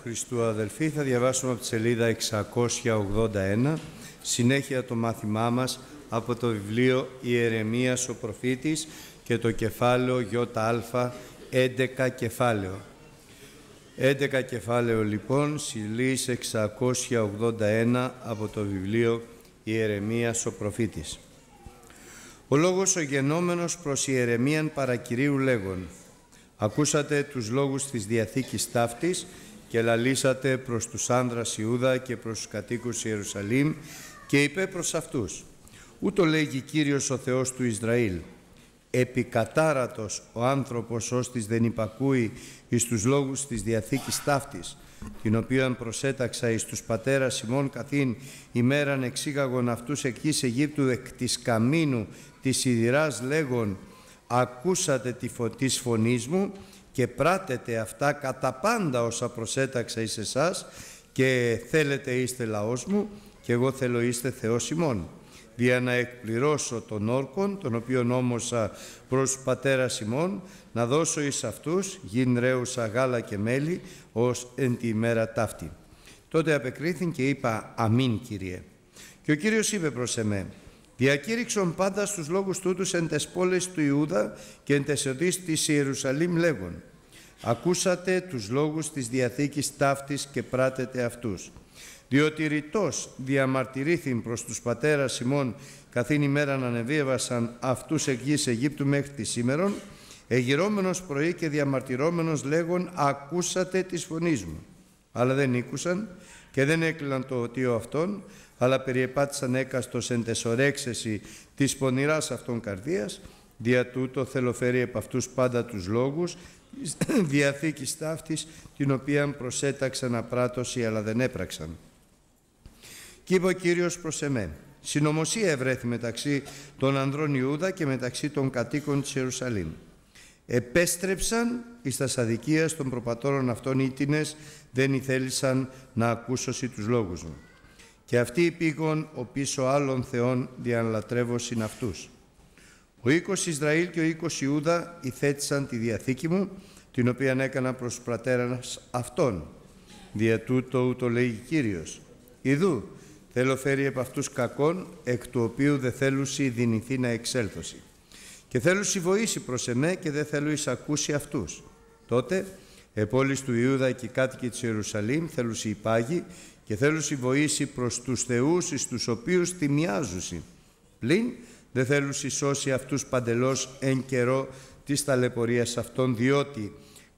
Χριστού, αδελφοί, θα διαβάσουμε από τη σελίδα 681, συνέχεια το μάθημά μας από το βιβλίο Ιερεμίας ο Προφήτης και το κεφάλαιο ΙΑ, 11 κεφάλαιο. 11 κεφάλαιο λοιπόν, σελίδα 681 από το βιβλίο Ιερεμίας ο Προφήτης. Ο λόγος ο γενόμενος προς Ιερεμίαν παρακυρίου λέγον: ακούσατε τους λόγους της Διαθήκης ταύτης και λαλήσατε προς τους άνδρας Ιούδα και προς τους κατοίκους Ιερουσαλήμ και είπε προς αυτούς: ούτω λέγει Κύριος ο Θεός του Ισραήλ, επικατάρατος ο άνθρωπος ώστις δεν υπακούει εις τους λόγους της Διαθήκης ταύτης, την οποίαν προσέταξα εις τους πατέρας ημών καθήν ημέραν εξήγαγον αυτούς εκ γης Αιγύπτου εκ της καμίνου της σιδηράς λέγον: ακούσατε της φωνής μου και πράτετε αυτά κατά πάντα όσα προσέταξα εις εσάς και θέλετε είστε λαός μου και εγώ θέλω είστε Θεός ημών, δια να εκπληρώσω τον όρκον τον οποίον όμωσα προς τους πατέρας ημών, να δώσω εις αυτούς γιν ρέουσα γάλα και μέλι ως εν τη ημέρα ταύτη. Τότε απεκρίθην και είπα: αμήν, Κύριε. Και ο Κύριος είπε προς εμέ: διακήρυξον πάντα στους λόγους τούτους εν τες πόλεις του Ιούδα και εν τες οδείς της Ιερουσαλήμ λέγον: ακούσατε τους λόγους της Διαθήκης ταύτης και πράτετε αυτούς. Διότι ρητός διαμαρτυρήθην προς τους πατέρας ημών καθήν ημέραν ανεβίβασαν αυτούς εκ γης Αιγύπτου μέχρι τη σήμερον, εγυρώμενος πρωί και διαμαρτυρόμενος λέγον: ακούσατε της φωνής μου. Αλλά δεν ήκουσαν και δεν έκλειναν το οτίο αυτών, αλλά περιεπάτησαν έκαστος εν τες ορέξεση της πονηράς αυτών καρδίας, δια τούτο θέλω φέρει επ' αυτούς πάντα τους λόγους της Διαθήκης ταύτης, την οποίαν προσέταξαν απράτωση, αλλά δεν έπραξαν. Κι είπε ο Κύριος προς εμέ: συνωμοσία ευρέθη μεταξύ των ανδρών Ιούδα και μεταξύ των κατοίκων της Ιερουσαλήμ. Επέστρεψαν εις τας αδικίας των προπατώρων αυτών ήτινες, δεν ηθέλησαν να ακούσωσι τους λόγους μου. Και αυτοί πήγον ο πίσω άλλων θεών διαλατρεύωσιν αυτούς. Ο οίκος Ισραήλ και ο οίκος Ιούδα ηθέτησαν τη Διαθήκη μου, την οποία έκανα προς τους πατέρας αυτών. Δια τούτο ούτω λέγει Κύριος: ιδού θέλω φέρει επ' αυτούς κακόν, εκ του οποίου δε θέλουσι δυνηθεί να εξέλθωσι. Και θέλουσι βοήσει προς εμέ και δε θέλω εισακούσει αυτούς. Τότε επόλεις του Ιούδα και οι κάτοικοι της Ιερουσαλήμ θέλουσι υπάγει και θέλουσι βοήσει προς τους θεούς εις τους οποίους θυμιάζουσι. Πλην δε θέλουσι σώσει αυτούς παντελώς εν καιρό της ταλαιπωρίας αυτών, διότι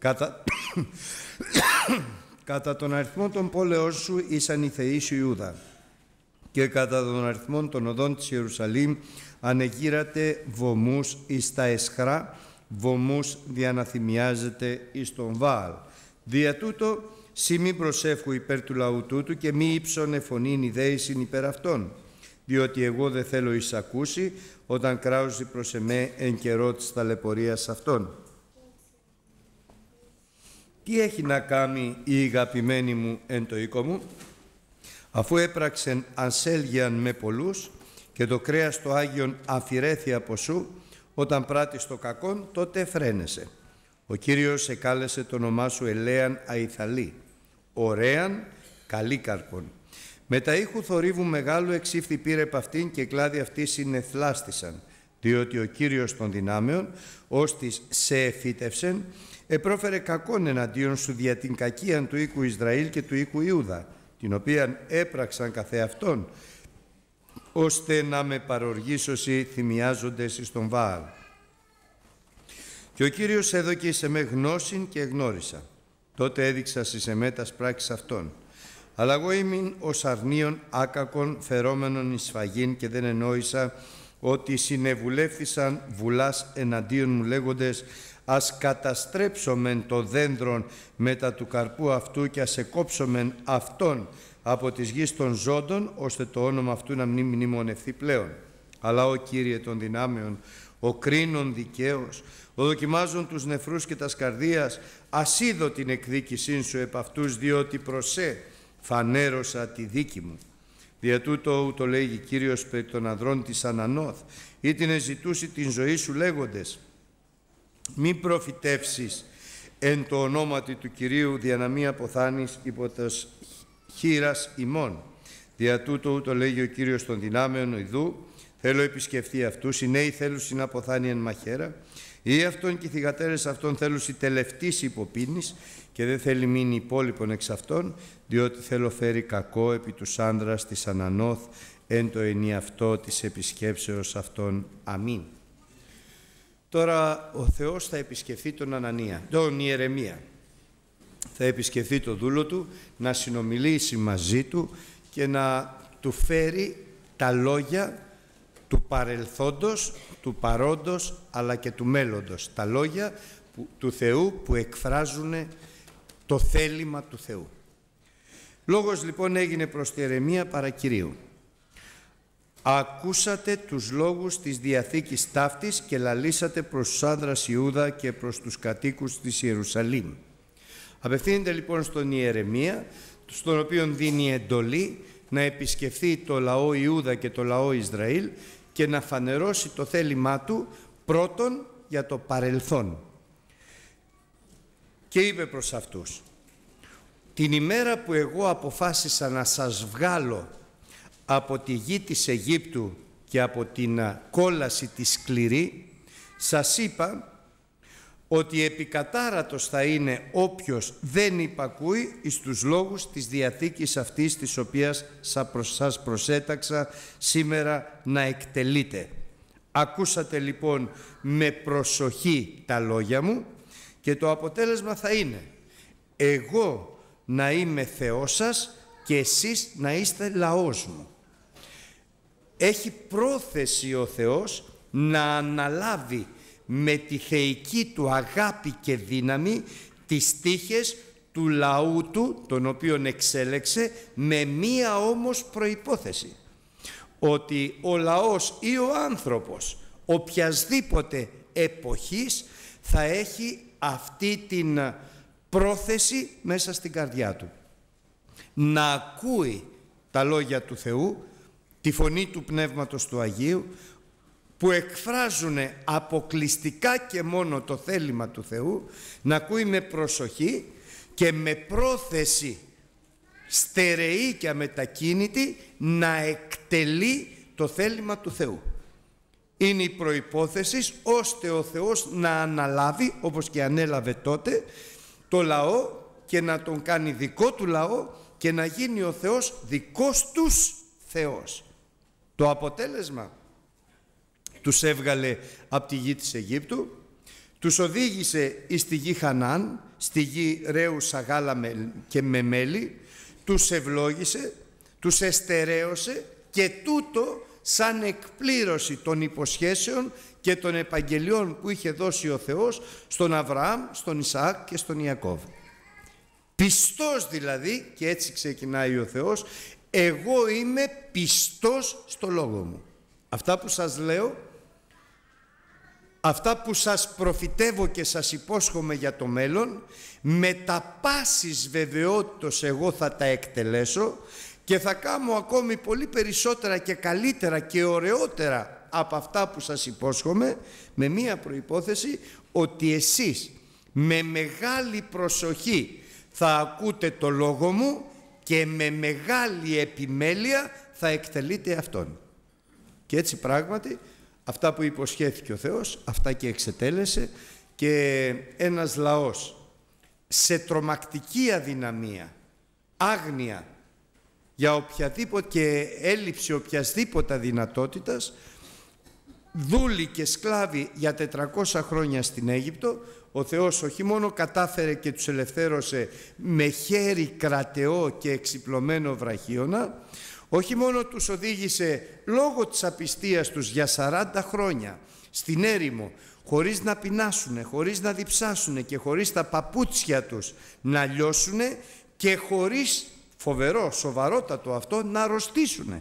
κατά τον αριθμό των πόλεων σου ήσαν οι θεοί σου Ιούδα, και κατά τον αριθμό των οδών της Ιερουσαλήμ ανεγείρατε βωμούς εις τα εσχρά, βωμούς δια να θυμιάζεται εις τον Βάαλ. Δια τούτο σοι μη προσεύχου υπέρ του λαού τούτου και μη ύψωνε φωνήν ιδέησιν υπέρ αυτών, διότι εγώ δεν θέλω εισακούσει όταν κράουζει προς εμέ εν καιρό της ταλαιπωρίας αυτών. Τι έχει να κάνει η αγαπημένη μου εν το οίκο μου, αφού έπραξεν ασέλγιαν με πολλούς και το κρέας το Άγιον αφηρέθη από σου, όταν πράττεις το κακόν τότε φρένεσαι. Ο Κύριος εκάλεσε το όνομά σου ελέαν αϊθαλή, ωραίαν καλή καρπον. Με τα ήχου θορύβου μεγάλου εξήφθη πήρε επ' αυτήν και κλάδι αυτοί συνεθλάστησαν, διότι ο Κύριος των δυνάμεων, ώστις σε εφύτευσεν, επρόφερε κακόν εναντίον σου δια την κακίαν του οίκου Ισραήλ και του οίκου Ιούδα, την οποίαν έπραξαν καθεαυτόν, ώστε να με παροργήσωσι θυμιάζοντες εις τον Βάαλ. Και ο Κύριος έδωκε εις εμέ γνώσιν και εγνώρισα. Τότε έδειξα εις εμέ τας πράξεις αυτών. Αλλά εγώ ήμουν ως αρνίον άκακον φερόμενον εις σφαγήν και δεν ενόησα ότι συνεβουλεύθησαν βουλάς εναντίον μου λέγοντες: ας καταστρέψομεν το δένδρον μετά του καρπού αυτού και ας εκόψομεν αυτόν από της γης των ζώντων, ώστε το όνομα αυτού να μην μνημονευθεί πλέον. Αλλά ο Κύριε των δυνάμεων, ο κρίνων δικαίος, ο δοκιμάζων τους νεφρούς και τας καρδίας, ας είδω την εκδίκησήν σου επ' αυτούς, διότι προσέ φανέρωσα τη δίκη μου. Δια τούτο ούτω λέγει Κύριος περί των ανδρών της Ανανόθ, ή την εζητούσει την ζωή σου λέγοντες: μη προφητεύσεις εν το ονόματι του Κυρίου δια να μη αποθάνεις υπό τας χείρας ημών. Δια τούτο ούτω λέγει ο Κύριος των δυνάμεων ιδού, θέλω επισκεφθεί αυτούς, οι νέοι θέλουσι να αποθάνει εν μαχαίρα, ή αυτόν και οι θυγατέρες αυτών θέλουσι τελευτής υποπίνης, και δεν θέλει μείνει υπόλοιπον εξ αυτών, διότι θέλω φέρει κακό επί τους άνδρας της Ανανόθ, εν το ενιαυτό της επισκέψεως αυτών. Αμήν. Τώρα ο Θεός θα επισκεφθεί τον Ιερεμία. Θα επισκεφθεί το δούλο του, να συνομιλήσει μαζί του και να του φέρει τα λόγια του παρελθόντος, του παρόντος, αλλά και του μέλλοντος. Τα λόγια του Θεού που εκφράζουν το θέλημα του Θεού. Λόγος λοιπόν έγινε προς τη Ιερεμία παρά Κυρίου. Ακούσατε τους λόγους της Διαθήκης ταύτης και λαλήσατε προς τους άνδρας Ιούδα και προς τους κατοίκους της Ιερουσαλήμ. Απευθύνεται λοιπόν στον Ιερεμία, στον οποίον δίνει εντολή να επισκεφθεί το λαό Ιούδα και το λαό Ισραήλ και να φανερώσει το θέλημά του πρώτον για το παρελθόν. Και είπε προς αυτούς: την ημέρα που εγώ αποφάσισα να σας βγάλω από τη γη της Αιγύπτου και από την κόλαση τη σκληρή, σας είπα ότι επικατάρατος θα είναι όποιος δεν υπακούει εις τους λόγους της Διαθήκης αυτής, της οποίας σας προσέταξα σήμερα να εκτελείτε. Ακούσατε λοιπόν με προσοχή τα λόγια μου και το αποτέλεσμα θα είναι εγώ να είμαι Θεός σας και εσείς να είστε λαός μου. Έχει πρόθεση ο Θεός να αναλάβει με τη θεϊκή του αγάπη και δύναμη τις τύχες του λαού του, τον οποίον εξέλεξε, με μία όμως προϋπόθεση, ότι ο λαός ή ο άνθρωπος οποιασδήποτε εποχής θα έχει αυτή την πρόθεση μέσα στην καρδιά του, να ακούει τα λόγια του Θεού, τη φωνή του Πνεύματος του Αγίου, που εκφράζουν αποκλειστικά και μόνο το θέλημα του Θεού, να ακούει με προσοχή και με πρόθεση στερεή και αμετακίνητη να εκτελεί το θέλημα του Θεού. Είναι η προϋπόθεση ώστε ο Θεός να αναλάβει, όπως και ανέλαβε τότε, το λαό και να τον κάνει δικό του λαό και να γίνει ο Θεός δικός τους Θεός. Το αποτέλεσμα: τους έβγαλε από τη γη της Αιγύπτου, τους οδήγησε εις τη γη Χανάν, στη γη ρέου σαγάλα και με μέλι, τους ευλόγησε, τους εστερέωσε, και τούτο σαν εκπλήρωση των υποσχέσεων και των επαγγελιών που είχε δώσει ο Θεός στον Αβραάμ, στον Ισαάκ και στον Ιακώβ. Πιστός δηλαδή, και έτσι ξεκινάει ο Θεός, εγώ είμαι πιστός στο λόγο μου. Αυτά που σας λέω, αυτά που σας προφητεύω και σας υπόσχομαι για το μέλλον, με τα πάσης βεβαιότητος εγώ θα τα εκτελέσω και θα κάνω ακόμη πολύ περισσότερα και καλύτερα και ωραιότερα από αυτά που σας υπόσχομαι, με μία προϋπόθεση, ότι εσείς με μεγάλη προσοχή θα ακούτε το λόγο μου και με μεγάλη επιμέλεια θα εκτελείτε αυτόν. Και έτσι πράγματι αυτά που υποσχέθηκε ο Θεός, αυτά και εξετέλεσε, και ένας λαός σε τρομακτική αδυναμία, άγνοια για οποιαδήποτε και έλλειψη οποιασδήποτε δυνατότητας, δούλοι και σκλάβοι για 400 χρόνια στην Αίγυπτο, ο Θεός όχι μόνο κατάφερε και τους ελευθέρωσε με χέρι κρατεό και εξυπλωμένο βραχίωνα, όχι μόνο τους οδήγησε λόγω της απιστίας τους για 40 χρόνια στην έρημο, χωρίς να πεινάσουνε, χωρίς να διψάσουνε και χωρίς τα παπούτσια τους να λιώσουνε και χωρίς, φοβερό, σοβαρότατο αυτό, να αρρωστήσουνε.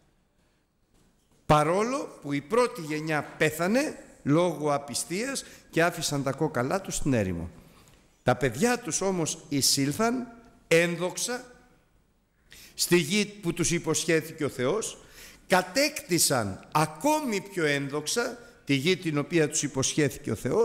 Παρόλο που η πρώτη γενιά πέθανε λόγω απιστίας και άφησαν τα κόκαλά τους στην έρημο. Τα παιδιά τους όμως εισήλθαν ένδοξα στη γη που τους υποσχέθηκε ο Θεός, κατέκτησαν ακόμη πιο ένδοξα τη γη την οποία τους υποσχέθηκε ο Θεός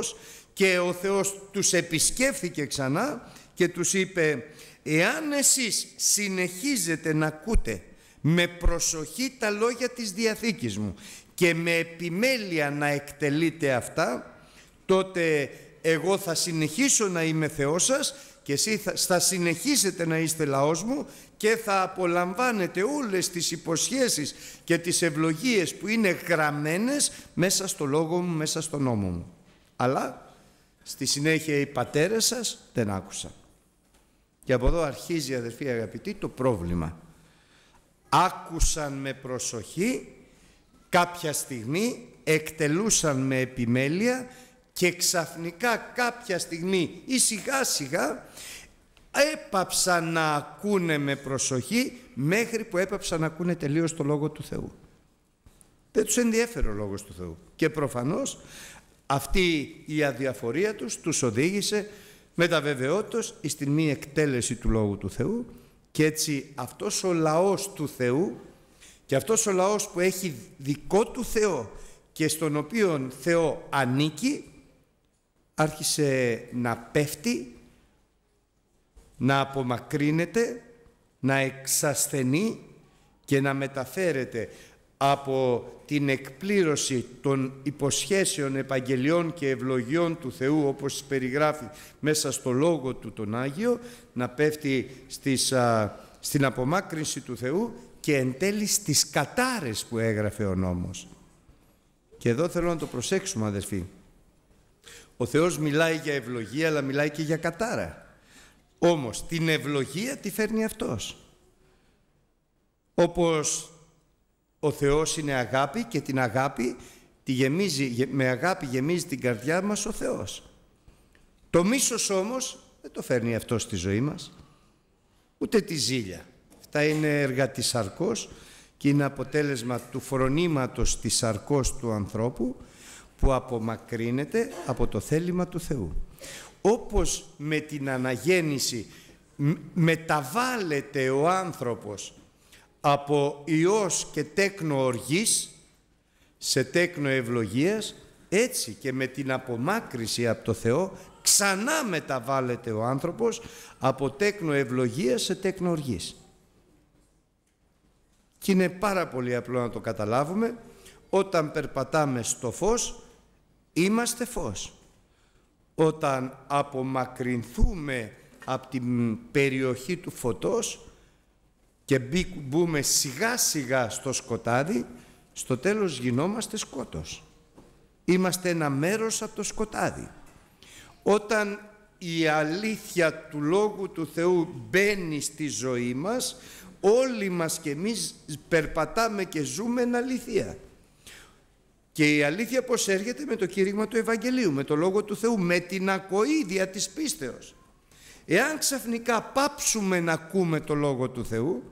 Και ο Θεός τους επισκέφθηκε ξανά και τους είπε: εάν εσείς συνεχίζετε να ακούτε με προσοχή τα λόγια της Διαθήκης μου και με επιμέλεια να εκτελείτε αυτά, τότε εγώ θα συνεχίσω να είμαι Θεός σας και εσείς θα συνεχίσετε να είστε λαός μου και θα απολαμβάνετε όλες τις υποσχέσεις και τις ευλογίες που είναι γραμμένες μέσα στο λόγο μου, μέσα στο νόμο μου. Αλλά στη συνέχεια οι πατέρες σας δεν άκουσαν. Και από εδώ αρχίζει, αδερφοί αγαπητοί, το πρόβλημα. Άκουσαν με προσοχή, κάποια στιγμή εκτελούσαν με επιμέλεια και ξαφνικά κάποια στιγμή ή σιγά σιγά έπαψαν να ακούνε με προσοχή μέχρι που έπαψαν να ακούνε τελείως το Λόγο του Θεού. Δεν τους ενδιέφερε ο Λόγος του Θεού. Και προφανώς αυτή η αδιαφορία τους οδήγησε με τα βεβαιότητας στην μη εκτέλεση του Λόγου του Θεού, και έτσι αυτός ο λαός του Θεού και αυτός ο λαός που έχει δικό του Θεό και στον οποίο Θεό ανήκει, άρχισε να πέφτει, να απομακρύνεται, να εξασθενεί και να μεταφέρεται από την εκπλήρωση των υποσχέσεων, επαγγελιών και ευλογιών του Θεού, όπως περιγράφει μέσα στο Λόγο του τον Άγιο, να πέφτει στην απομάκρυνση του Θεού και εν τέλει στις κατάρες που έγραφε ο νόμος. Και εδώ θέλω να το προσέξουμε, αδελφοί. Ο Θεός μιλάει για ευλογία, αλλά μιλάει και για κατάρα. Όμως την ευλογία τη φέρνει Αυτός. Όπως ο Θεός είναι αγάπη και την αγάπη με αγάπη γεμίζει την καρδιά μας ο Θεός. Το μίσος όμως δεν το φέρνει Αυτός στη ζωή μας, ούτε τη ζήλια. Αυτά είναι έργα της σαρκός και είναι αποτέλεσμα του φρονήματος της σαρκός του ανθρώπου, που απομακρύνεται από το θέλημα του Θεού. Όπως με την αναγέννηση μεταβάλλεται ο άνθρωπος από ιός και τέκνο οργής σε τέκνο ευλογίας, έτσι και με την απομάκρυση από το Θεό ξανά μεταβάλλεται ο άνθρωπος από τέκνο ευλογίας σε τέκνο οργής. Και είναι πάρα πολύ απλό να το καταλάβουμε. Όταν περπατάμε στο φως, είμαστε φως. Όταν απομακρυνθούμε από την περιοχή του φωτός και μπούμε σιγά σιγά στο σκοτάδι, στο τέλος γινόμαστε σκότος. Είμαστε ένα μέρος από το σκοτάδι. Όταν η αλήθεια του Λόγου του Θεού μπαίνει στη ζωή μας, όλοι μας και εμείς περπατάμε και ζούμε εν αλήθεια. Και η αλήθεια πώς έρχεται? Με το κήρυγμα του Ευαγγελίου, με το Λόγο του Θεού, με την ακοή δια της πίστεως. Εάν ξαφνικά πάψουμε να ακούμε το Λόγο του Θεού,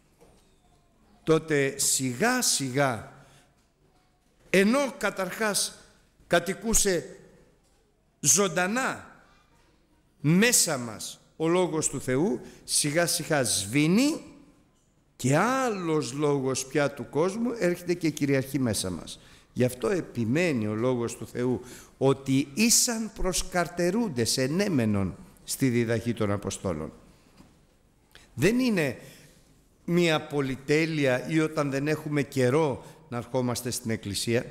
τότε σιγά σιγά, ενώ καταρχάς κατοικούσε ζωντανά μέσα μας ο Λόγος του Θεού, σιγά σιγά σβήνει και άλλος λόγος πια του κόσμου έρχεται και κυριαρχεί μέσα μας. Γι' αυτό επιμένει ο Λόγος του Θεού ότι ήσαν προσκαρτερούντες ενέμενον στη διδαχή των Αποστόλων. Δεν είναι μία πολυτέλεια ή όταν δεν έχουμε καιρό να ερχόμαστε στην εκκλησία.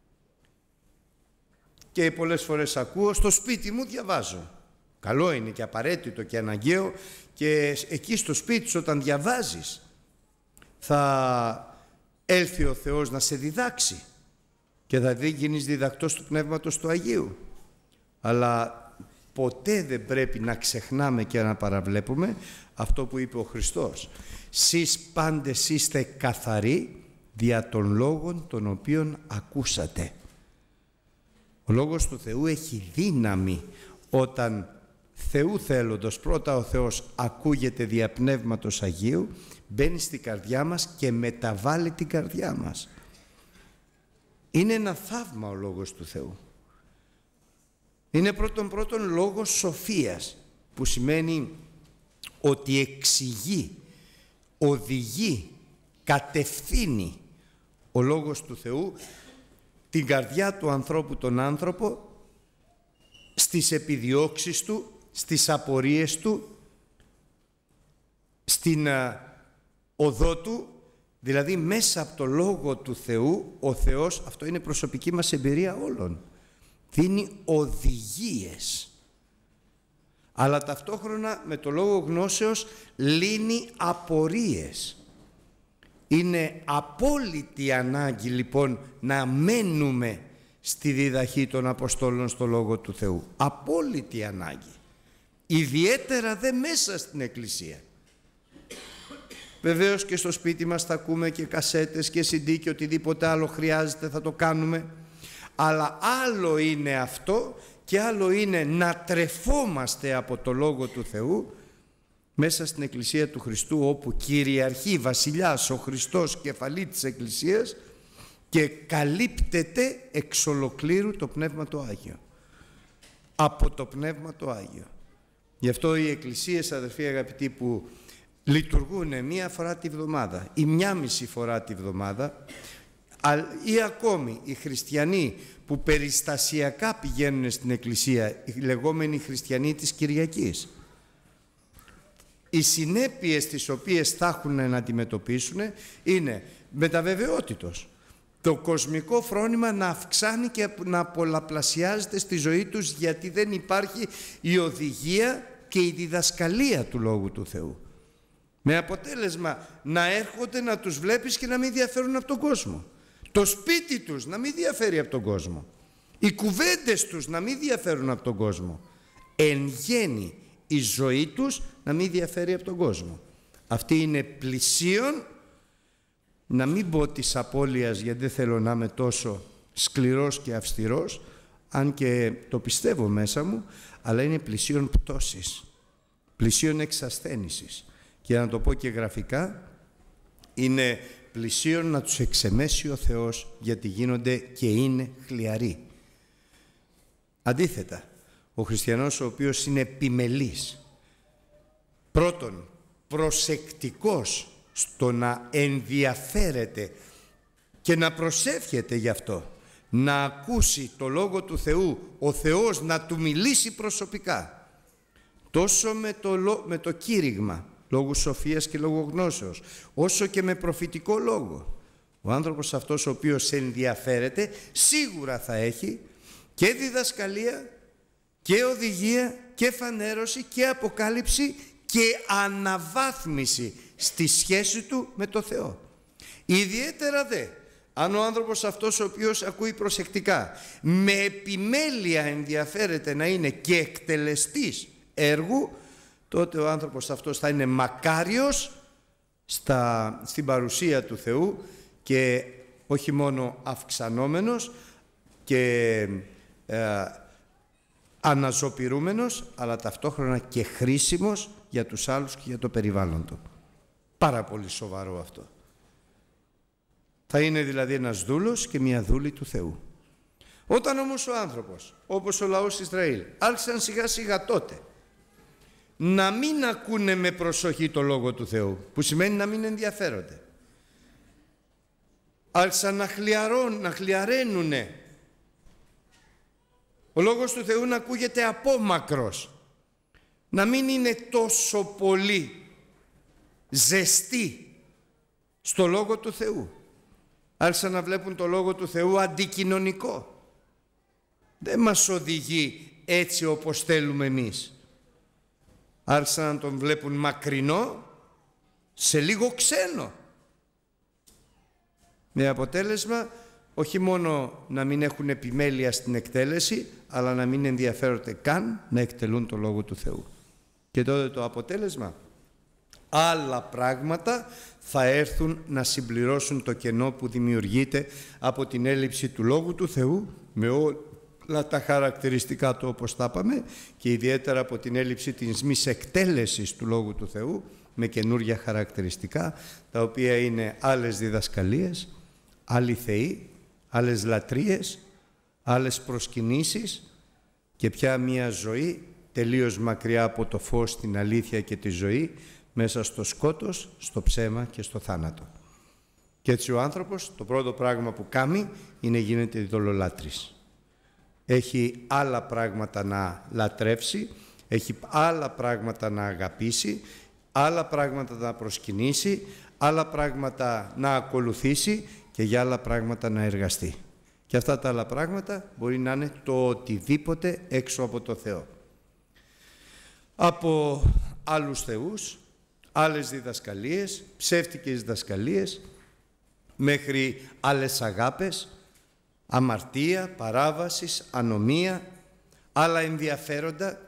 Και πολλές φορές ακούω, στο σπίτι μου διαβάζω. Καλό είναι και απαραίτητο και αναγκαίο, και εκεί στο σπίτι σου όταν διαβάζεις θα έλθει ο Θεός να σε διδάξει και θα γίνεις διδακτός του Πνεύματος του Αγίου. Αλλά ποτέ δεν πρέπει να ξεχνάμε και να παραβλέπουμε αυτό που είπε ο Χριστός. Σεις πάντες είστε καθαροί δια των λόγων των οποίων ακούσατε. Ο Λόγος του Θεού έχει δύναμη όταν Θεού θέλοντος πρώτα ο Θεός ακούγεται δια Πνεύματος Αγίου, μπαίνει στην καρδιά μας και μεταβάλλει την καρδιά μας. Είναι ένα θαύμα ο Λόγος του Θεού. Είναι πρώτον λόγος σοφίας, που σημαίνει ότι εξηγεί, οδηγεί, κατευθύνει ο Λόγος του Θεού την καρδιά του ανθρώπου, τον άνθρωπο, στις επιδιώξεις του, στις απορίες του, στην οδό του, δηλαδή μέσα από το Λόγο του Θεού, ο Θεός, αυτό είναι προσωπική μας εμπειρία όλων, δίνει οδηγίες. Αλλά ταυτόχρονα με το λόγο γνώσεως λύνει απορίες. Είναι απόλυτη ανάγκη λοιπόν να μένουμε στη διδαχή των Αποστόλων στο Λόγο του Θεού. Απόλυτη ανάγκη. Ιδιαίτερα δε μέσα στην Εκκλησία. Βεβαίως και στο σπίτι μας θα ακούμε και κασέτες και CD και οτιδήποτε άλλο χρειάζεται θα το κάνουμε. Αλλά άλλο είναι αυτό και άλλο είναι να τρεφόμαστε από το Λόγο του Θεού μέσα στην Εκκλησία του Χριστού, όπου κυριαρχεί βασιλιάς ο Χριστός, κεφαλή της Εκκλησίας, και καλύπτεται εξ ολοκλήρου το Πνεύμα το Άγιο. Από το Πνεύμα το Άγιο. Γι' αυτό οι εκκλησίες, αδερφοί αγαπητοί, που λειτουργούν μία φορά τη βδομάδα ή μία μισή φορά τη βδομάδα, ή ακόμη οι χριστιανοί που περιστασιακά πηγαίνουν στην εκκλησία, οι λεγόμενοι χριστιανοί της Κυριακής, οι συνέπειες τις οποίες θα έχουν να αντιμετωπίσουν είναι μεταβεβαιότητος το κοσμικό φρόνημα να αυξάνει και να πολλαπλασιάζεται στη ζωή τους, γιατί δεν υπάρχει η οδηγία και η διδασκαλία του Λόγου του Θεού. Με αποτέλεσμα να έρχονται να τους βλέπεις και να μην διαφέρουν από τον κόσμο. Το σπίτι τους να μην διαφέρει από τον κόσμο. Οι κουβέντες τους να μην διαφέρουν από τον κόσμο. Εν γέννη η ζωή τους να μην διαφέρει από τον κόσμο. Αυτή είναι πλησίον, να μην πω της απώλειας, γιατί δεν θέλω να είμαι τόσο σκληρός και αυστηρός, αν και το πιστεύω μέσα μου, αλλά είναι πλησίον πτώσης, πλησίον εξασθένησης. Και να το πω και γραφικά, είναι πλησίον να τους εξεμέσει ο Θεός, γιατί γίνονται και είναι χλιαροί. Αντίθετα, ο χριστιανός ο οποίος είναι επιμελής, πρώτον προσεκτικός στο να ενδιαφέρεται και να προσεύχεται γι' αυτό, να ακούσει το Λόγο του Θεού, ο Θεός να του μιλήσει προσωπικά, τόσο με το κήρυγμα λόγου σοφίας και λόγου γνώσεως, όσο και με προφητικό λόγο. Ο άνθρωπος αυτός ο οποίος ενδιαφέρεται σίγουρα θα έχει και διδασκαλία και οδηγία και φανέρωση και αποκάλυψη και αναβάθμιση στη σχέση του με το Θεό. Ιδιαίτερα δε, αν ο άνθρωπος αυτός ο οποίος ακούει προσεκτικά, με επιμέλεια ενδιαφέρεται να είναι και εκτελεστής έργου, τότε ο άνθρωπος αυτός θα είναι μακάριος στην παρουσία του Θεού, και όχι μόνο αυξανόμενος και αναζωπηρούμενος, αλλά ταυτόχρονα και χρήσιμος για τους άλλους και για το περιβάλλον του. Πάρα πολύ σοβαρό αυτό. Θα είναι δηλαδή ένας δούλος και μια δούλη του Θεού. Όταν όμως ο άνθρωπος, όπως ο λαός Ισραήλ, άρχισαν σιγά σιγά τότε να μην ακούνε με προσοχή το Λόγο του Θεού, που σημαίνει να μην ενδιαφέρονται, άρχισαν να χλιαréνουνε, ο Λόγος του Θεού να ακούγεται απόμακρος, να μην είναι τόσο πολύ ζεστή στο Λόγο του Θεού. Άρχισαν να βλέπουν το Λόγο του Θεού αντικοινωνικό. Δεν μας οδηγεί έτσι όπως θέλουμε εμείς. Άρχισαν να τον βλέπουν μακρινό, σε λίγο ξένο. Με αποτέλεσμα όχι μόνο να μην έχουν επιμέλεια στην εκτέλεση, αλλά να μην ενδιαφέρονται καν να εκτελούν το Λόγο του Θεού. Και τότε το αποτέλεσμα, άλλα πράγματα θα έρθουν να συμπληρώσουν το κενό που δημιουργείται από την έλλειψη του Λόγου του Θεού, με όλα τα χαρακτηριστικά του όπως τα είπαμε, και ιδιαίτερα από την έλλειψη της μη εκτέλεσης του Λόγου του Θεού, με καινούργια χαρακτηριστικά, τα οποία είναι άλλες διδασκαλίες, άλλοι θεοί, άλλες λατρείες, άλλες προσκυνήσεις, και πια μια ζωή τελείως μακριά από το φως, την αλήθεια και τη ζωή, μέσα στο σκότος, στο ψέμα και στο θάνατο. Και έτσι ο άνθρωπος το πρώτο πράγμα που κάνει είναι γίνεται ειδωλολάτρης. έχει άλλα πράγματα να λατρεύσει, έχει άλλα πράγματα να αγαπήσει, άλλα πράγματα να προσκυνήσει, άλλα πράγματα να ακολουθήσει και για άλλα πράγματα να εργαστεί. Και αυτά τα άλλα πράγματα μπορεί να είναι το οτιδήποτε έξω από το Θεό. Από άλλους θεούς, άλλες διδασκαλίες, ψεύτικες διδασκαλίες, μέχρι άλλες αγάπες, αμαρτία, παράβασης, ανομία, άλλα ενδιαφέροντα,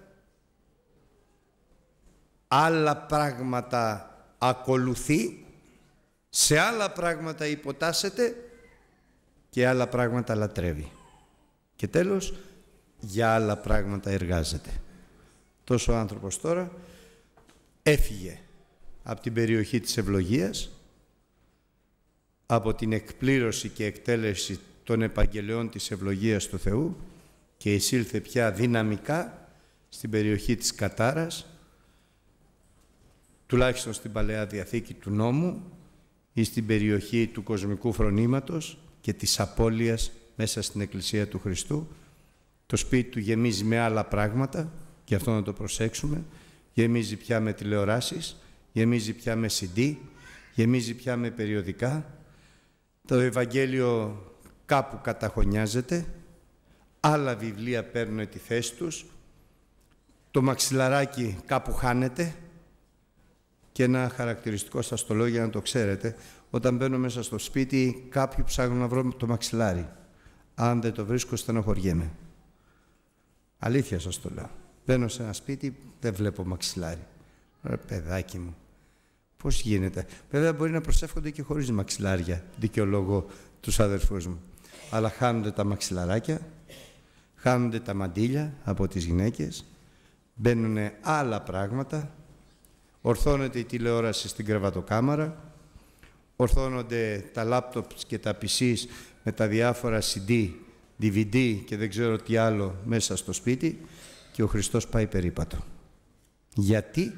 άλλα πράγματα ακολουθεί, σε άλλα πράγματα υποτάσσεται και άλλα πράγματα λατρεύει. Και τέλος, για άλλα πράγματα εργάζεται. Τόσο ο άνθρωπος τώρα έφυγε από την περιοχή της ευλογίας, από την εκπλήρωση και εκτέλεση των επαγγελιών της ευλογίας του Θεού και εισήλθε πια δυναμικά στην περιοχή της κατάρας, τουλάχιστον στην Παλαιά Διαθήκη του νόμου, ή στην περιοχή του κοσμικού φρονήματος και της απώλειας μέσα στην Εκκλησία του Χριστού. Το σπίτι του γεμίζει με άλλα πράγματα, και αυτό να το προσέξουμε. Γεμίζει πια με τηλεοράσεις, γεμίζει πια με CD, γεμίζει πια με περιοδικά. Το Ευαγγέλιο κάπου καταχωνιάζεται, άλλα βιβλία παίρνουν τη θέση τους, το μαξιλαράκι κάπου χάνεται. Και ένα χαρακτηριστικό σας το λέω για να το ξέρετε: όταν μπαίνω μέσα στο σπίτι, κάποιοι ψάχνουν να βρω το μαξιλάρι. Αν δεν το βρίσκω, στενοχωριέμαι. Αλήθεια σας το λέω. Μπαίνω σε ένα σπίτι, δεν βλέπω μαξιλάρι. Ρε παιδάκι μου, πώς γίνεται? Βέβαια μπορεί να προσεύχονται και χωρίς μαξιλάρια, δικαιολογώ τους αδερφούς μου. Αλλά χάνονται τα μαξιλαράκια, χάνονται τα μαντίλια από τις γυναίκες, μπαίνουν άλλα πράγματα, ορθώνεται η τηλεόραση στην κρεβατοκάμαρα, ορθώνονται τα λάπτοπς και τα PCs με τα διάφορα CD, DVD και δεν ξέρω τι άλλο μέσα στο σπίτι, και ο Χριστός πάει περίπατο. Γιατί?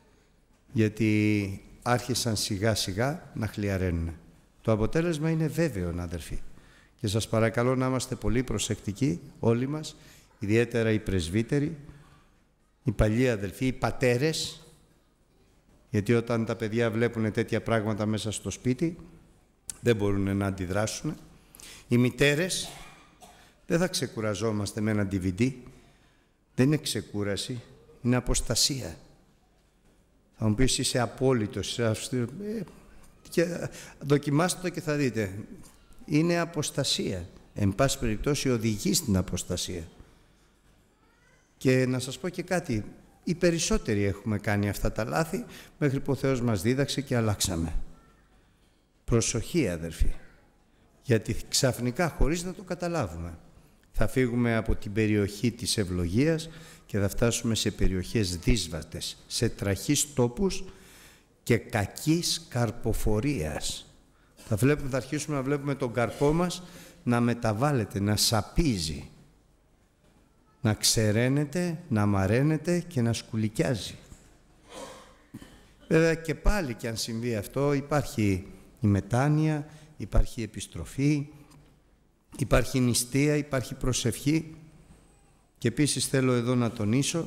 Γιατί άρχισαν σιγά σιγά να χλιαραίνουν. Το αποτέλεσμα είναι βέβαιο, αδερφοί. Και σας παρακαλώ να είμαστε πολύ προσεκτικοί όλοι μας, ιδιαίτερα οι πρεσβύτεροι, οι παλιοί αδελφοί, οι πατέρες, γιατί όταν τα παιδιά βλέπουν τέτοια πράγματα μέσα στο σπίτι δεν μπορούν να αντιδράσουν. Οι μητέρες, δεν θα ξεκουραζόμαστε με ένα DVD. Δεν είναι ξεκούραση, είναι αποστασία. Θα μου πεις είσαι απόλυτος, είσαι αυστηρός. Δοκιμάστε το και θα δείτε. Είναι αποστασία. Εν πάση περιπτώσει οδηγεί στην αποστασία. Και να σας πω και κάτι. Οι περισσότεροι έχουμε κάνει αυτά τα λάθη μέχρι που ο Θεός μας δίδαξε και αλλάξαμε. Προσοχή αδερφοί. Γιατί ξαφνικά, χωρίς να το καταλάβουμε, θα φύγουμε από την περιοχή της ευλογίας και θα φτάσουμε σε περιοχές δύσβατες, σε τραχείς τόπους και κακής καρποφορίας. Θα αρχίσουμε να βλέπουμε τον καρπό μας να μεταβάλλεται, να σαπίζει, να ξεραίνεται, να μαραίνεται και να σκουλικιάζει. Βέβαια και πάλι και αν συμβεί αυτό υπάρχει η μετάνοια, υπάρχει η επιστροφή, υπάρχει νηστεία, υπάρχει προσευχή. Και επίσης θέλω εδώ να τονίσω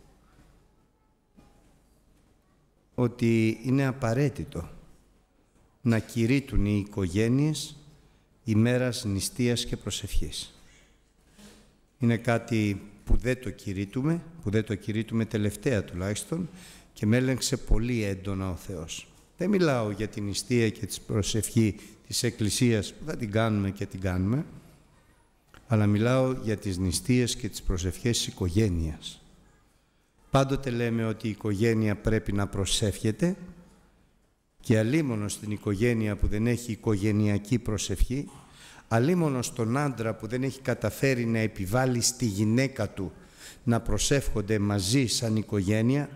ότι είναι απαραίτητο να κηρύττουν οι οικογένειες ημέρας νηστείας και προσευχής. Είναι κάτι που δεν το κηρύττουμε τελευταία τουλάχιστον, και με έλεγξε πολύ έντονα ο Θεός. Δεν μιλάω για την νηστεία και τη προσευχή της Εκκλησίας που θα την κάνουμε και την κάνουμε, αλλά μιλάω για τις νηστείες και τις προσευχές της οικογένειας. Πάντοτε λέμε ότι η οικογένεια πρέπει να προσεύχεται, και αλίμονο στην οικογένεια που δεν έχει οικογενειακή προσευχή, αλίμονο στον άντρα που δεν έχει καταφέρει να επιβάλλει στη γυναίκα του να προσεύχονται μαζί σαν οικογένεια,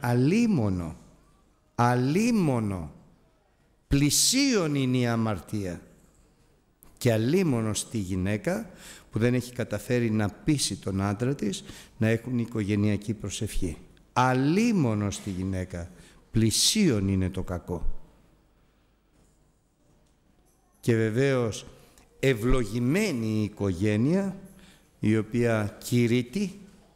αλίμονο, πλησίον είναι η αμαρτία. Και αλίμονο στη γυναίκα που δεν έχει καταφέρει να πείσει τον άντρα της να έχουν οικογενειακή προσευχή. Αλίμονο στη γυναίκα, πλησίον είναι το κακό. Και βεβαίως ευλογημένη η οικογένεια η οποία κηρύττει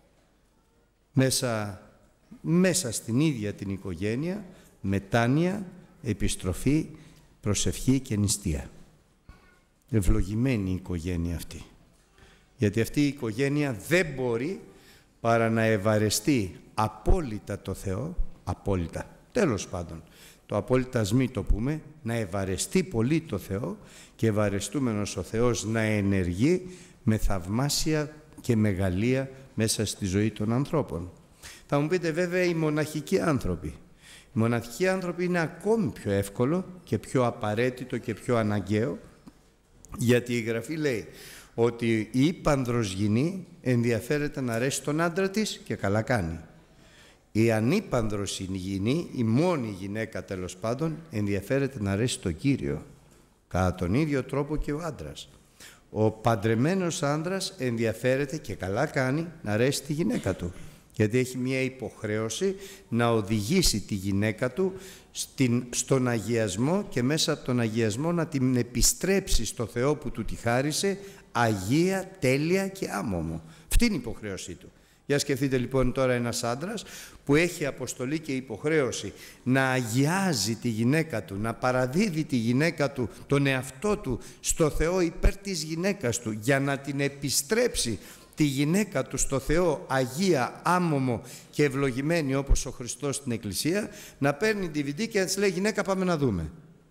μέσα στην ίδια την οικογένεια μετάνοια, επιστροφή, προσευχή και νηστεία. Ευλογημένη η οικογένεια αυτή. Γιατί αυτή η οικογένεια δεν μπορεί παρά να ευαρεστεί απόλυτα το Θεό, απόλυτα, τέλος πάντων, το απόλυτα ας μην το πούμε, να ευαρεστεί πολύ το Θεό και ευαρεστούμενος ο Θεός να ενεργεί με θαυμάσια και μεγαλεία μέσα στη ζωή των ανθρώπων. Θα μου πείτε βέβαια οι μοναχικοί άνθρωποι. Οι μοναχικοί άνθρωποι είναι ακόμη πιο εύκολο και πιο απαραίτητο και πιο αναγκαίο, γιατί η Γραφή λέει ότι η ύπανδρος γυνή ενδιαφέρεται να αρέσει τον άντρα της και καλά κάνει. Η ανύπανδρος γυνή, η μόνη γυναίκα τέλος πάντων, ενδιαφέρεται να αρέσει τον Κύριο. Κατά τον ίδιο τρόπο και ο άντρας. Ο παντρεμένος άντρας ενδιαφέρεται και καλά κάνει να αρέσει τη γυναίκα του. Γιατί έχει μια υποχρέωση να οδηγήσει τη γυναίκα του στον αγιασμό και μέσα από τον αγιασμό να την επιστρέψει στο Θεό που του τη χάρισε αγία, τέλεια και άμωμο. Αυτή είναι η υποχρέωσή του. Για σκεφτείτε λοιπόν τώρα ένας άντρας που έχει αποστολή και υποχρέωση να αγιάζει τη γυναίκα του, να παραδίδει τη γυναίκα του, τον εαυτό του στο Θεό υπέρ της γυναίκας του, για να την επιστρέψει τη γυναίκα του στο Θεό αγία, άμωμο και ευλογημένη όπως ο Χριστός στην Εκκλησία, να παίρνει DVD και να της λέει γυναίκα πάμε να δούμε.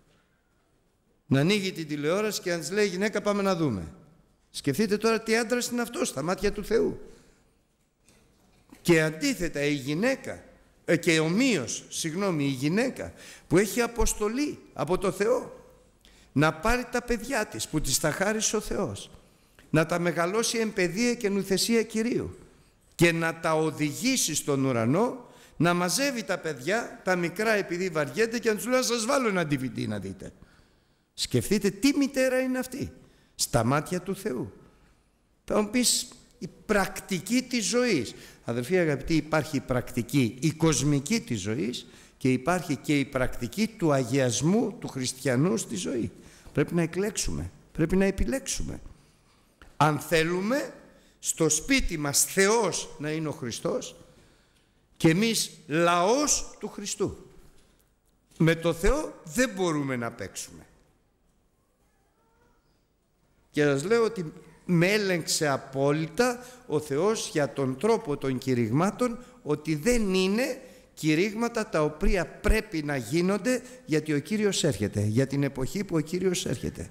Να ανοίγει την τηλεόραση και να της λέει γυναίκα πάμε να δούμε. Σκεφτείτε τώρα τι άντρας είναι αυτός στα μάτια του Θεού. Και αντίθετα η γυναίκα, και ομοίως, η γυναίκα που έχει αποστολή από το Θεό να πάρει τα παιδιά της που της τα χάρισε ο Θεός, να τα μεγαλώσει εν παιδεία και νουθεσία Κυρίου και να τα οδηγήσει στον ουρανό, να μαζεύει τα παιδιά, τα μικρά επειδή βαριέται και να τους λέει να σας βάλω ένα DVD να δείτε. Σκεφτείτε τι μητέρα είναι αυτή στα μάτια του Θεού. Θα μου πεις η πρακτική της ζωής. Αδελφοί αγαπητοί, υπάρχει η πρακτική, η κοσμική της ζωής και υπάρχει και η πρακτική του αγιασμού του χριστιανού στη ζωή. Πρέπει να εκλέξουμε, πρέπει να επιλέξουμε. Αν θέλουμε στο σπίτι μας Θεός να είναι ο Χριστός και εμείς λαός του Χριστού. Με το Θεό δεν μπορούμε να παίξουμε. Και σας λέω ότι με έλεγξε απόλυτα ο Θεός για τον τρόπο των κηρυγμάτων, ότι δεν είναι κηρύγματα τα οποία πρέπει να γίνονται γιατί ο Κύριος έρχεται, για την εποχή που ο Κύριος έρχεται.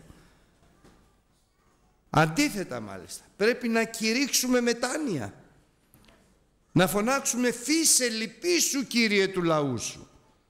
Αντίθετα μάλιστα, πρέπει να κηρύξουμε μετάνοια, να φωνάξουμε φύσε λυπήσου Κύριε του λαού σου,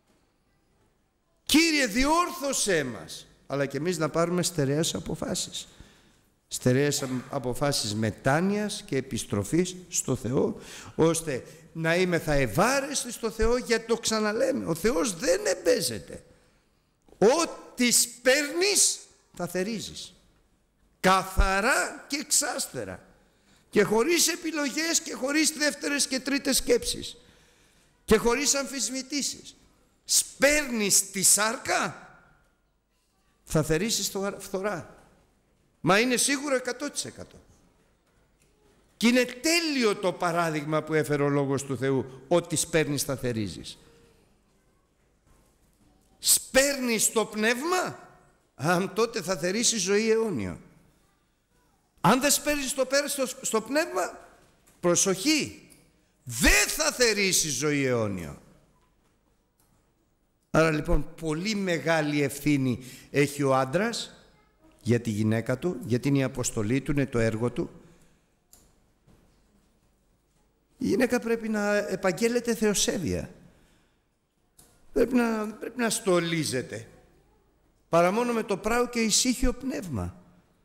Κύριε διόρθωσέ μας, αλλά και εμείς να πάρουμε στερεές αποφάσεις. Στερεές αποφάσεις μετάνοιας και επιστροφής στο Θεό, ώστε να είμεθα ευάρεστοι στο Θεό, γιατί το ξαναλέμε, ο Θεός δεν εμπέζεται. Ό,τι παίρνεις θα θερίζεις, καθαρά και εξάστερα και χωρίς επιλογές και χωρίς δεύτερες και τρίτες σκέψεις και χωρίς αμφισβητήσεις. Σπέρνεις τη σάρκα, θα θερίσεις φθορά. Μα είναι σίγουρο 100%. Και είναι τέλειο το παράδειγμα που έφερε ο Λόγος του Θεού, ότι σπέρνεις θα θερίζεις. Σπέρνεις το πνεύμα, τότε θα θερίσει ζωή αιώνια. Αν δεν σπέρνεις στο πνεύμα, προσοχή, δεν θα θερίσει ζωή αιώνια. Άρα λοιπόν πολύ μεγάλη ευθύνη έχει ο άντρας για τη γυναίκα του, γιατί είναι η αποστολή του, είναι το έργο του. Η γυναίκα πρέπει να επαγγέλλεται θεοσέβεια. Πρέπει να στολίζεται. Παρά μόνο με το πράο και ησύχιο πνεύμα.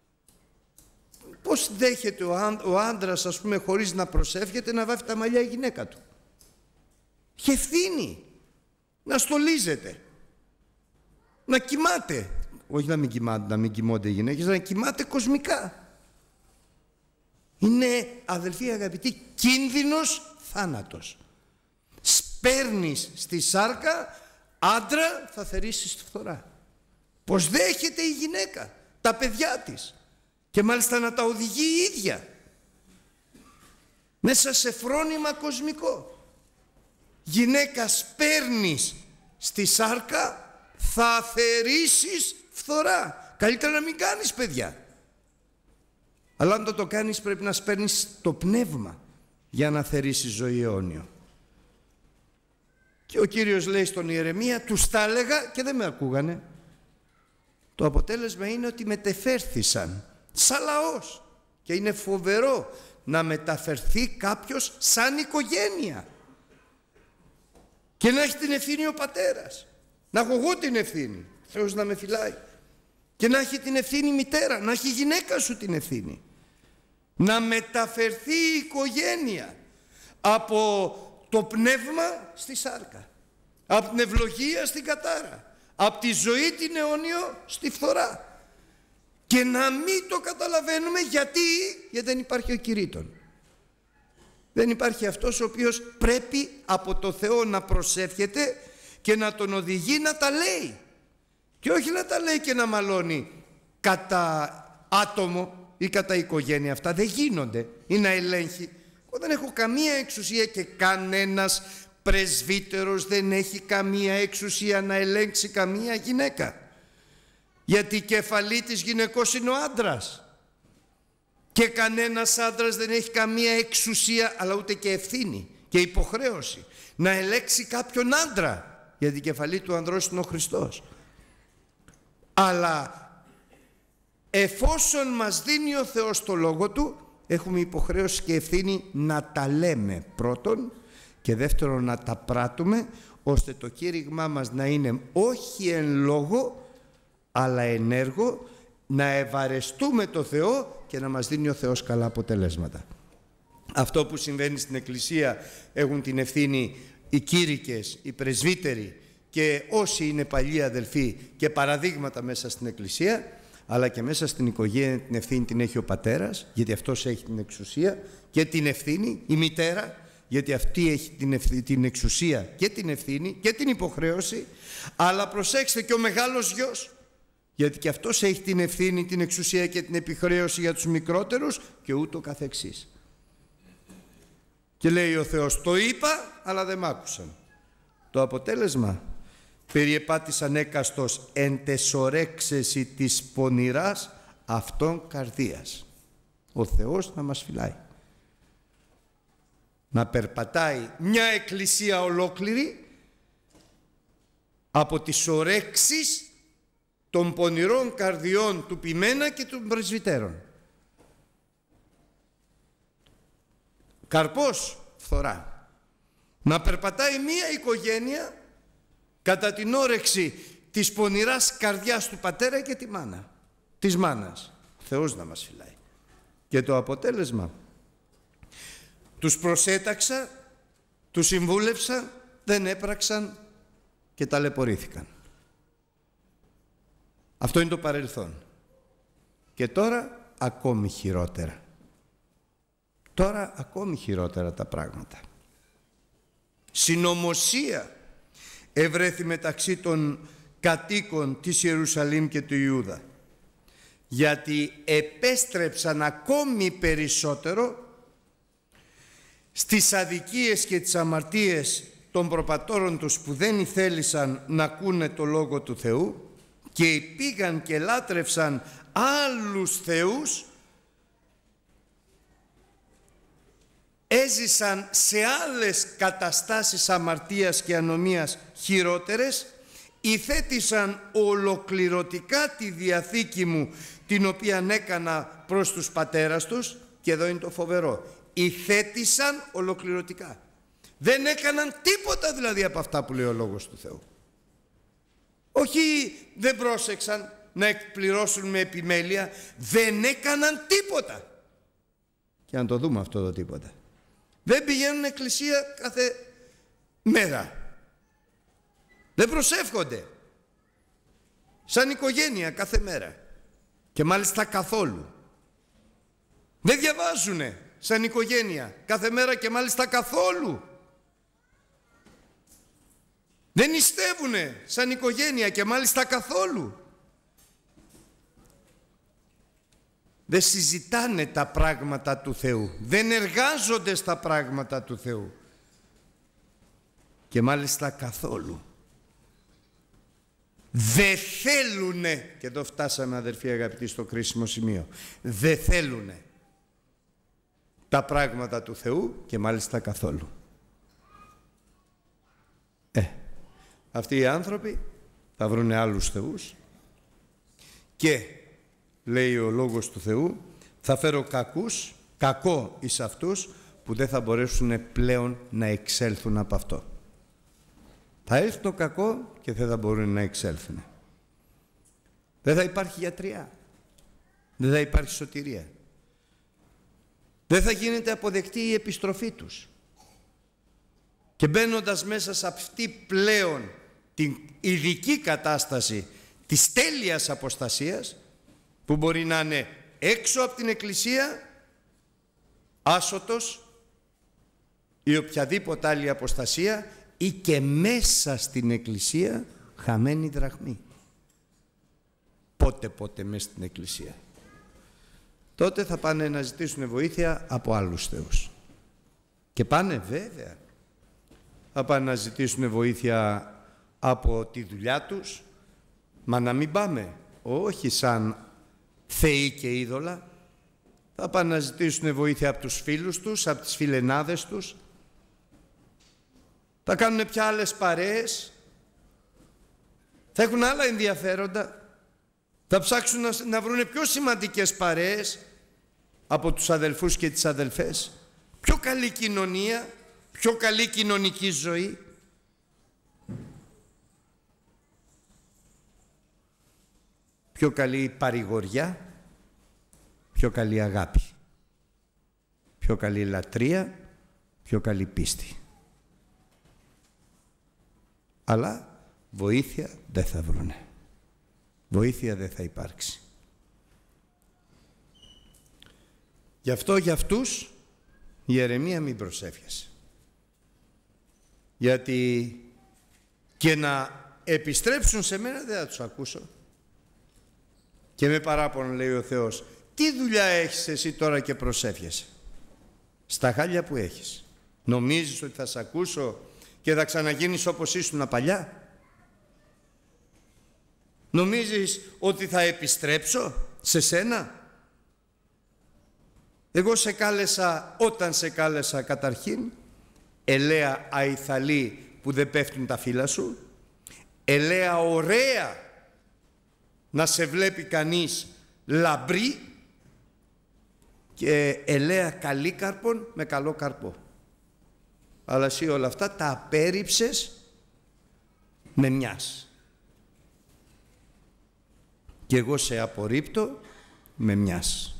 Πώς δέχεται ο άντρας, ας πούμε, χωρίς να προσεύχεται, να βάφει τα μαλλιά η γυναίκα του? Έχει ευθύνη να στολίζεται, να κοιμάται. Όχι να μην κοιμώνται οι γυναίκες, να κοιμάται κοσμικά. Είναι, αδελφοί αγαπητοί, κίνδυνος θάνατος. Σπέρνεις στη σάρκα, άντρα θα θερίσεις τη φθορά. Πως δέχεται η γυναίκα τα παιδιά της και μάλιστα να τα οδηγεί η ίδια. μέσα σε φρόνημα κοσμικό. Γυναίκα σπέρνεις στη σάρκα, θα θερήσεις φθορά. Καλύτερα να μην κάνεις, παιδιά. Αλλά αν το κάνεις πρέπει να σπέρνεις το πνεύμα για να θερήσεις ζωή αιώνιο. Και ο Κύριος λέει στον Ιερεμία, τους τα έλεγα και δεν με ακούγανε. Το αποτέλεσμα είναι ότι μετεφέρθησαν σαν λαός. Και είναι φοβερό να μεταφερθεί κάποιος σαν οικογένεια και να έχει την ευθύνη ο πατέρας, να έχω εγώ την ευθύνη, Θεός να με φυλάει, και να έχει την ευθύνη η μητέρα, να έχει η γυναίκα σου την ευθύνη, να μεταφερθεί η οικογένεια από το πνεύμα στη σάρκα, από την ευλογία στην κατάρα, από τη ζωή την αιώνιο στη φθορά. Και να μην το καταλαβαίνουμε γιατί δεν υπάρχει ο κηρύττων. Δεν υπάρχει αυτός ο οποίος πρέπει από το Θεό να προσεύχεται και να τον οδηγεί να τα λέει. Και όχι να τα λέει και να μαλώνει κατά άτομο ή κατά οικογένεια. Αυτά δεν γίνονται ή να ελέγχει. Εγώ δεν έχω καμία εξουσία και κανένας πρεσβύτερος δεν έχει καμία εξουσία να ελέγξει καμία γυναίκα. Γιατί η κεφαλή της γυναικός είναι ο άντρας. Και κανένας άντρας δεν έχει καμία εξουσία, αλλά ούτε και ευθύνη και υποχρέωση να ελέγξει κάποιον άντρα. Γιατί η κεφαλή του ανδρός είναι ο Χριστός. Αλλά εφόσον μας δίνει ο Θεός το λόγο Του, έχουμε υποχρέωση και ευθύνη να τα λέμε πρώτον και δεύτερον να τα πράττουμε, ώστε το κήρυγμά μας να είναι όχι εν λόγω αλλά εν έργο, να ευαρεστούμε το Θεό και να μας δίνει ο Θεός καλά αποτελέσματα. Αυτό που συμβαίνει στην Εκκλησία έχουν την ευθύνη οι κήρυκες, οι πρεσβύτεροι και όσοι είναι παλιοί αδελφοί και παραδείγματα μέσα στην Εκκλησία, αλλά και μέσα στην οικογένεια την ευθύνη την έχει ο πατέρας, γιατί αυτός έχει την εξουσία, και την ευθύνη η μητέρα, γιατί αυτή έχει την εξουσία και την ευθύνη και την υποχρέωση, αλλά προσέξτε και ο μεγάλος γιος, γιατί και αυτός έχει την ευθύνη, την εξουσία και την επιχρέωση για τους μικρότερους και ούτω καθεξής. Και λέει ο Θεός, το είπα αλλά δεν μ' άκουσαν. Το αποτέλεσμα, περιεπάτησαν έκαστος εν τεσορέξεση της πονηράς αυτών καρδίας. Ο Θεός να μας φυλάει. Να περπατάει μια εκκλησία ολόκληρη από τις ορέξεις των πονηρών καρδιών του ποιμένα και των πρεσβυτέρων. Καρπός φθορά. Να περπατάει μία οικογένεια κατά την όρεξη της πονηράς καρδιάς του πατέρα και της μάνας. Θεός να μας φυλάει. Και το αποτέλεσμα, τους προσέταξα, τους συμβούλευσα, δεν έπραξαν και ταλαιπωρήθηκαν. Αυτό είναι το παρελθόν. Και τώρα ακόμη χειρότερα. Τώρα ακόμη χειρότερα τα πράγματα. Συνωμοσία ευρέθη μεταξύ των κατοίκων της Ιερουσαλήμ και του Ιούδα, γιατί επέστρεψαν ακόμη περισσότερο στις αδικίες και τις αμαρτίες των προπατώρων τους που δεν ήθελησαν να ακούνε το Λόγο του Θεού και πήγαν και λάτρευσαν άλλους θεούς, έζησαν σε άλλες καταστάσεις αμαρτίας και ανομίας χειρότερες, υθέτησαν ολοκληρωτικά τη Διαθήκη μου την οποία έκανα προς τους πατέρας τους, και εδώ είναι το φοβερό, υθέτησαν ολοκληρωτικά. Δεν έκαναν τίποτα δηλαδή από αυτά που λέει ο Λόγος του Θεού. Όχι δεν πρόσεξαν να εκπληρώσουν με επιμέλεια, δεν έκαναν τίποτα. Και αν το δούμε αυτό το τίποτα, δεν πηγαίνουν εκκλησία κάθε μέρα, δεν προσεύχονται σαν οικογένεια κάθε μέρα και μάλιστα καθόλου, δεν διαβάζουνε σαν οικογένεια κάθε μέρα και μάλιστα καθόλου, δεν νηστεύουνε σαν οικογένεια και μάλιστα καθόλου. Δεν συζητάνε τα πράγματα του Θεού. Δεν εργάζονται στα πράγματα του Θεού. Και μάλιστα καθόλου. Δεν θέλουνε, και εδώ φτάσαμε αδερφοί αγαπητοί στο κρίσιμο σημείο, δεν θέλουνε τα πράγματα του Θεού και μάλιστα καθόλου. Αυτοί οι άνθρωποι θα βρουνε άλλους θεούς και λέει ο Λόγος του Θεού, θα φέρω κακό εις αυτούς που δεν θα μπορέσουν πλέον να εξέλθουν από αυτό. Θα έρθει το κακό και δεν θα μπορούν να εξέλθουν. Δεν θα υπάρχει γιατριά. Δεν θα υπάρχει σωτηρία. Δεν θα γίνεται αποδεκτή η επιστροφή τους. Και μπαίνοντας μέσα σε αυτή πλέον την ειδική κατάσταση της τέλειας αποστασίας, που μπορεί να είναι έξω από την Εκκλησία, άσωτος ή οποιαδήποτε άλλη αποστασία, ή και μέσα στην Εκκλησία χαμένη δραχμή. Πότε μέσα στην Εκκλησία. Τότε θα πάνε να ζητήσουν βοήθεια από άλλους θεούς. Και πάνε βέβαια. Θα πάνε να ζητήσουν βοήθεια από τη δουλειά τους. Μα να μην πάμε. Όχι σαν θεοί και είδωλα. Θα πάνε να ζητήσουν βοήθεια από τους φίλους τους, από τις φιλενάδες τους. Θα κάνουν πια άλλες παρέες. Θα έχουν άλλα ενδιαφέροντα. Θα ψάξουν να βρουν πιο σημαντικές παρέες από τους αδελφούς και τις αδελφές. Πιο καλή κοινωνία, πιο καλή κοινωνική ζωή. Πιο καλή παρηγοριά, πιο καλή αγάπη. Πιο καλή λατρεία, πιο καλή πίστη. Αλλά βοήθεια δεν θα βρουνε. Βοήθεια δεν θα υπάρξει. Γι' αυτό για αυτούς η αιρεμία μην προσεύχεσαι. Γιατί και να επιστρέψουν σε μένα δεν θα τους ακούσω. Και με παράπονο λέει ο Θεός, τι δουλειά έχεις εσύ τώρα και προσεύχεσαι? Στα χάλια που έχεις. Νομίζεις ότι θα σε ακούσω και θα ξαναγίνεις όπως ήσουν παλιά? Νομίζεις ότι θα επιστρέψω σε σένα? Εγώ σε κάλεσα, όταν σε κάλεσα καταρχήν, ελαία αϊθαλή που δεν πέφτουν τα φύλλα σου, ελαία ωραία να σε βλέπει κανείς λαμπρή και ελαία καλή καρπών με καλό καρπό. Αλλά εσύ όλα αυτά τα απέρριψες με μιας. Και εγώ σε απορρίπτω με μιας.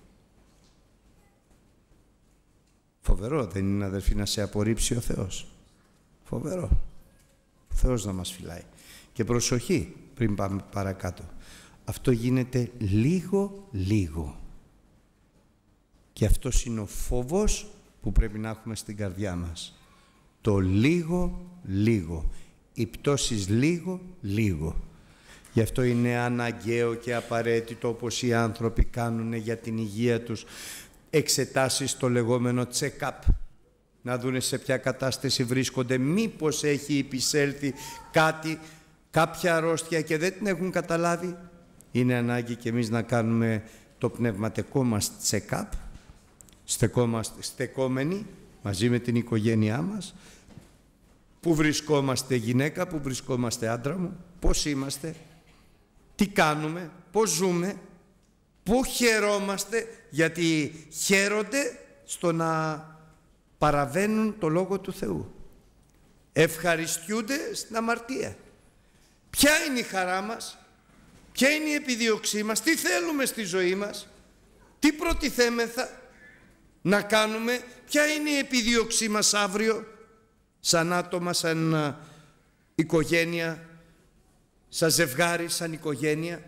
Φοβερό δεν είναι αδελφοί να σε απορρίψει ο Θεός? Φοβερό. Ο Θεός να μας φυλάει. Και προσοχή πριν πάμε παρακάτω. Αυτό γίνεται λίγο. Και αυτός είναι ο φόβος που πρέπει να έχουμε στην καρδιά μας. Το λίγο. Οι πτώσεις λίγο. Γι' αυτό είναι αναγκαίο και απαραίτητο, όπως οι άνθρωποι κάνουν για την υγεία τους, εξετάσεις το λεγόμενο check-up. Να δούνε σε ποια κατάσταση βρίσκονται, μήπως έχει επισέλθει κάποια αρρώστια και δεν την έχουν καταλάβει. Είναι ανάγκη και εμείς να κάνουμε το πνευματικό μας check-up, στεκόμενοι μαζί με την οικογένειά μας. Πού βρισκόμαστε γυναίκα, πού βρισκόμαστε άντρα μου, πώς είμαστε, τι κάνουμε, πώς ζούμε, πού χαιρόμαστε, γιατί χαίρονται στο να παραβαίνουν το Λόγο του Θεού. Ευχαριστιούνται στην αμαρτία. Ποια είναι η χαρά μας, ποια είναι η επιδίωξή μας, τι θέλουμε στη ζωή μας, τι προτιθέμεθα να κάνουμε, ποια είναι η επιδίωξή μας αύριο, σαν άτομα, σαν οικογένεια, σαν ζευγάρι, σαν οικογένεια.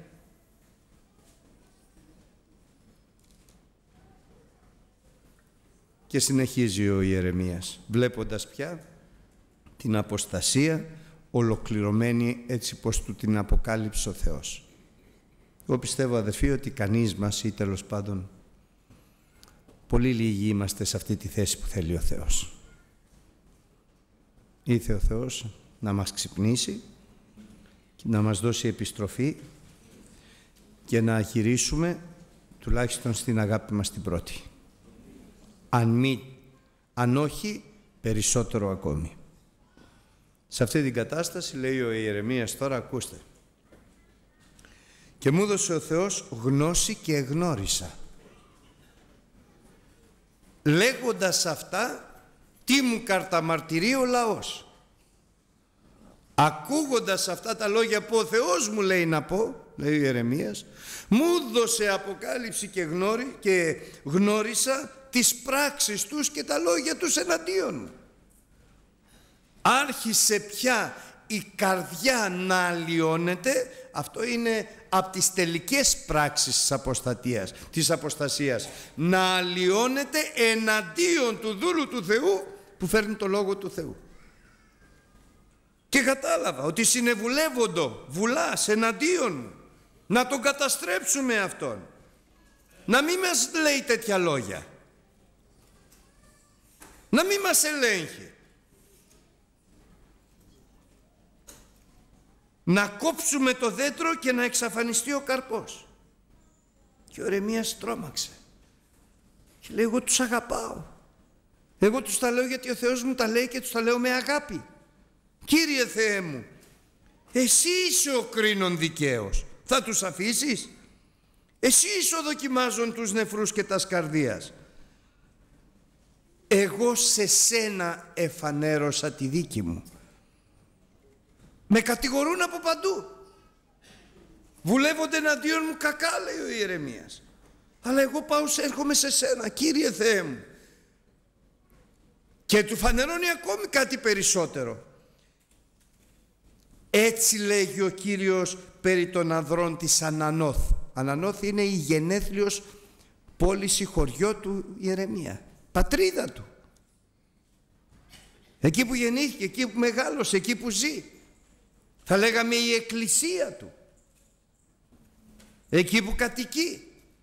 Και συνεχίζει ο Ιερεμίας, βλέποντας πια την αποστασία ολοκληρωμένη έτσι πως του την αποκάλυψε ο Θεός. Εγώ πιστεύω, αδερφοί, ότι κανείς μας, ή τέλος πάντων πολύ λίγοι είμαστε σε αυτή τη θέση που θέλει ο Θεός. Ήρθε ο Θεός να μας ξυπνήσει και να μας δώσει επιστροφή και να γυρίσουμε τουλάχιστον στην αγάπη μας την πρώτη. Αν όχι, περισσότερο ακόμη. Σε αυτή την κατάσταση, λέει ο Ιερεμίας τώρα, ακούστε. Και μου έδωσε ο Θεός γνώση και εγνώρισα. Λέγοντας αυτά, τι μου καρταμαρτυρεί ο λαός. Ακούγοντας αυτά τα λόγια που ο Θεός μου λέει να πω, λέει ο Ιερεμίας, μου έδωσε αποκάλυψη και γνώρισα τις πράξεις τους και τα λόγια τους εναντίον μου. Άρχισε πια η καρδιά να αλλοιώνεται. Αυτό είναι από τις τελικές πράξεις της αποστασίας. Να αλλοιώνεται εναντίον του δούλου του Θεού που φέρνει το Λόγο του Θεού. Και κατάλαβα ότι συνεβουλεύοντο βουλάς εναντίον μου, να τον καταστρέψουμε αυτόν. Να μην μας λέει τέτοια λόγια. Να μην μας ελέγχει. Να κόψουμε το δέντρο και να εξαφανιστεί ο καρπός. Και ο Ιερεμίας τρόμαξε. Και λέει, εγώ τους αγαπάω. Εγώ τους τα λέω γιατί ο Θεός μου τα λέει και τους τα λέω με αγάπη. Κύριε Θεέ μου, εσύ είσαι ο κρίνων δικαίος. Θα τους αφήσεις? Εσύ είσαι ο δοκιμάζων τους νεφρούς και τας καρδίας. Εγώ σε σένα εφανέρωσα τη δίκη μου. Με κατηγορούν από παντού. Βουλεύονται εναντίον μου κακά, λέει ο Ιερεμίας. Αλλά εγώ έρχομαι σε σένα, Κύριε Θεέ μου. Και του φανερώνει ακόμη κάτι περισσότερο. Έτσι λέγει ο Κύριος περί των ανδρών της Ανανόθ. Ανανόθ είναι η γενέθλιος πόληση, χωριό του Ιερεμία. Πατρίδα του. Εκεί που γεννήθηκε, εκεί που μεγάλωσε, εκεί που ζει. Θα λέγαμε η εκκλησία του. Εκεί που κατοικεί.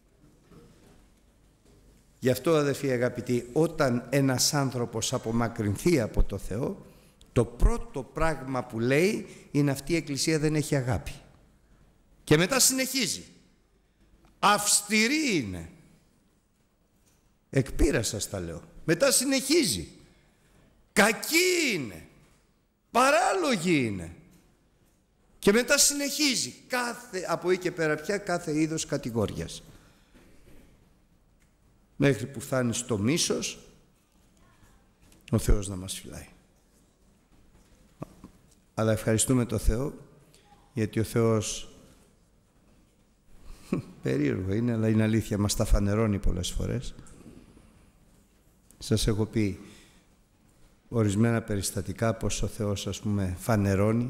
Γι' αυτό, αδελφοί αγαπητοί, όταν ένας άνθρωπος απομακρυνθεί από το Θεό, το πρώτο πράγμα που λέει είναι αυτή η εκκλησία δεν έχει αγάπη. Και μετά συνεχίζει. Αυστηρή είναι. Εκπείρα σας τα λέω. Μετά συνεχίζει. Κακή είναι. Παράλογη είναι. Και μετά συνεχίζει. Από εκεί και πέρα πια κάθε είδος κατηγόριας. Μέχρι που φτάνει στο μίσος, ο Θεός να μας φυλάει. Αλλά ευχαριστούμε τον Θεό, γιατί ο Θεός περίεργο είναι, αλλά είναι αλήθεια, μας τα φανερώνει πολλές φορές. Σας έχω πει ορισμένα περιστατικά πως ο Θεός, ας πούμε, φανερώνει